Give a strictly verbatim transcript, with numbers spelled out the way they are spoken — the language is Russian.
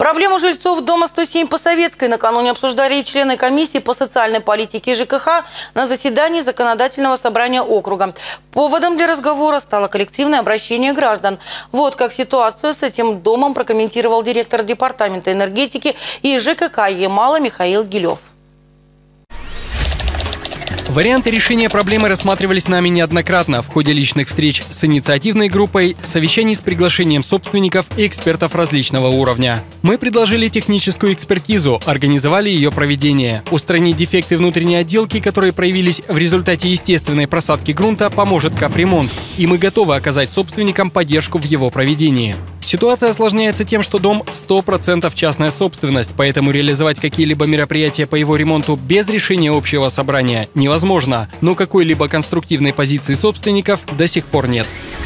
Проблему жильцов дома сто семь по Советской накануне обсуждали и члены комиссии по социальной политике ЖКХ на заседании законодательного собрания округа. Поводом для разговора стало коллективное обращение граждан. Вот как ситуацию с этим домом прокомментировал директор департамента энергетики и ЖКХ Ямала Михаил Гилев. Варианты решения проблемы рассматривались нами неоднократно в ходе личных встреч с инициативной группой, совещаний с приглашением собственников и экспертов различного уровня. Мы предложили техническую экспертизу, организовали ее проведение. Устранить дефекты внутренней отделки, которые проявились в результате естественной просадки грунта, поможет капремонт, и мы готовы оказать собственникам поддержку в его проведении. Ситуация осложняется тем, что дом сто процентов частная собственность, поэтому реализовать какие-либо мероприятия по его ремонту без решения общего собрания невозможно, но какой-либо конструктивной позиции собственников до сих пор нет.